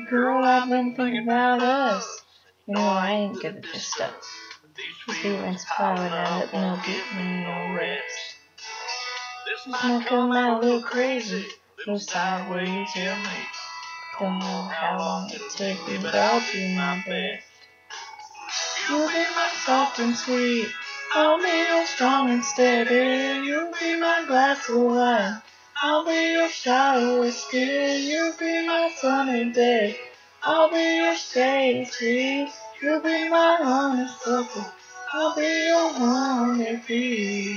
Girl, I've been thinking about us. You know I ain't gonna just stop. The feelings piling up, no getting no rest. This might come out a little crazy, little sideways, yeah, mate. Don't know how long it'll take me, but I'll do my best. You'll be my soft and sweet, I'll be your strong and steady. You'll be my glass of wine, I'll be your shower whiskey. You'll be my sunny day, I'll be your shade tree. You'll be my honeysuckle, I'll be your honeybee.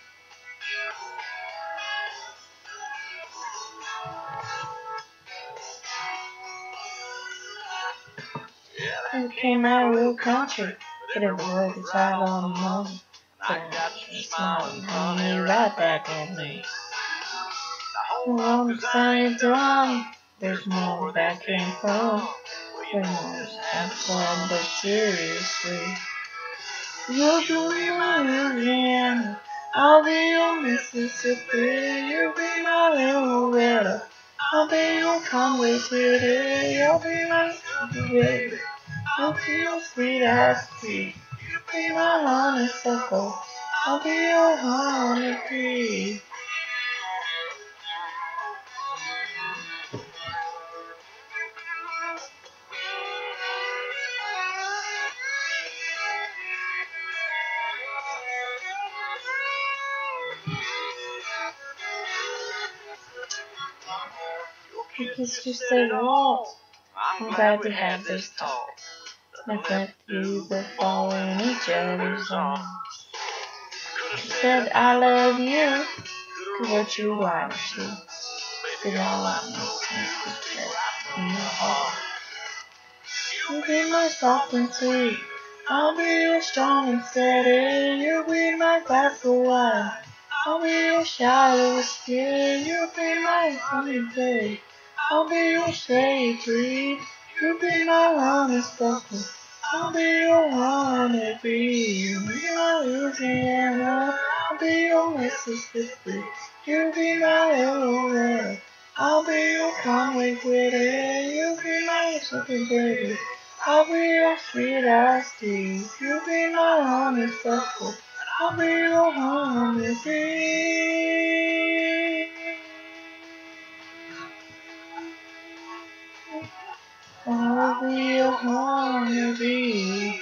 I came out real country, but every word is right on the money. But I got you smiling, honey, right back at me. Long as I ain't done, there's more where that came from. We almost have fun, but seriously. You'll be my Louisiana, I'll be your Mississippi. You'll be my little Loretta, I'll be your Conway Twitty. You'll be my baby, I'll be your sweet ass tea. You'll be my honeysuckle, I'll be your honeybee. You kissed you said what? I'm glad we had this talk. Let's let you were following each other's arms. You said I love you, cause what you like to. But all I know is that in your heart. You'll be my soft and sweet, I'll be your strong and steady. You'll be my glass of wine, I'll be your shower whiskey. You'll be my honey babe, I'll be your shade tree. You'll be my honeysuckle, I'll be your honeybee. You'll be my Louisiana, I'll be your Mississippi. You'll be my Loretta, I'll be your Conway Twitty. You'll be my sugar baby, I'll be your sweet iced tea. You'll be my honeysuckle, I'll be your honeybee. I'll be your honeybee.